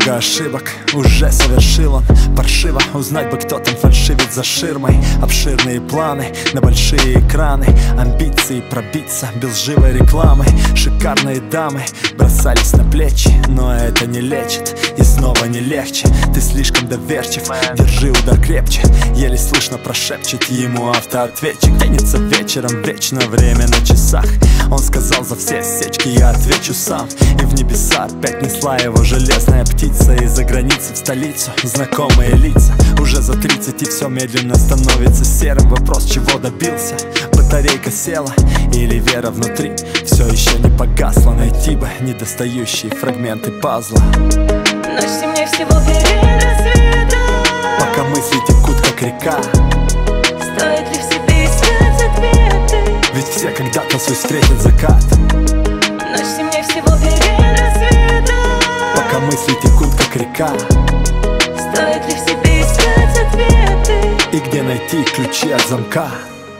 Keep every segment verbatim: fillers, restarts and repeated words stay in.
Много ошибок уже совершил он. Паршиво узнать бы, кто там фальшивит за ширмой. Обширные планы на большие экраны, амбиции пробиться без лживой рекламы. Шикарные дамы бросались на плечи, но это не лечит и снова не легче. Ты слишком доверчив, держи удар крепче. Еле слышно прошепчет ему автоответчик. Тянется вечером, вечно время на часах. Он сказал: за все сечки я отвечу сам. И в небеса опять несла его железная птица. Из-за границы в столицу знакомые лица. Уже за тридцать и все медленно становится серым. Вопрос, чего добился? Батарейка села или вера внутри все еще не погасла? Найти бы недостающие фрагменты пазла. Ночь темнее всего перед рассветом, пока мысли текут как река. стоит ли в себе искать ответы? Ведь все когда-то свой встретят закат. Ночь темнее всего перед рассветом, пока мысли текут как река. стоит ли в себе искать ответы? И где найти ключи от замка?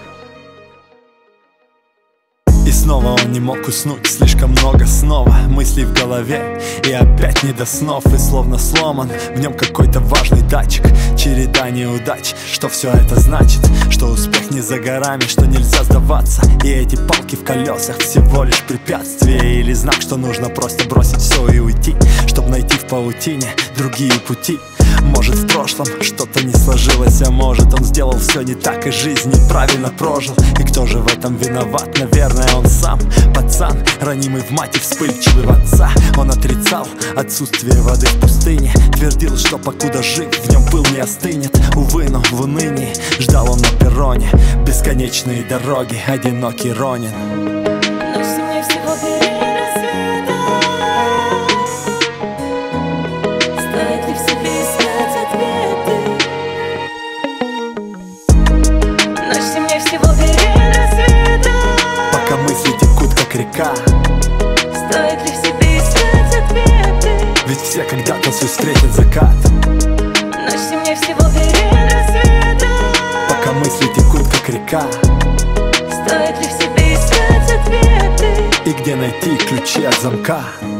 И снова он не мог уснуть, слишком много снова мыслей в голове. И опять не до снов, и словно сломан в нем какой-то важный датчик. Череда неудач, что все это значит? Что успех не за горами, что нельзя сдаваться. И эти палки в колесах всего лишь препятствие. Или знак, что нужно просто бросить все и уйти, чтобы найти в паутине другие пути. Может, в прошлом что-то не сложилось, а может, он сделал все не так и жизнь неправильно прожил. И кто же в этом виноват? Наверное, он сам. Пацан, ранимый в мать и вспыльчивый в отца. Он отрицал отсутствие воды в пустыне. Твердил, что покуда жив, в нем пыл не остынет. Увы, но в унынии ждал он на перроне. Бесконечные дороги, одинокий Ронин. Ночь темнее всего перед рассветом, стоит ли в себе искать ответы? Ночь темнее всего перед рассветом, пока мысли текут как река. стоит ли в себе искать ответы? Ведь все когда-то свой встретят закат. Ночь темнее всего перед рассветом, пока мысли текут как река. стоит ли в себе искать ответы? И где найти ключи от замка?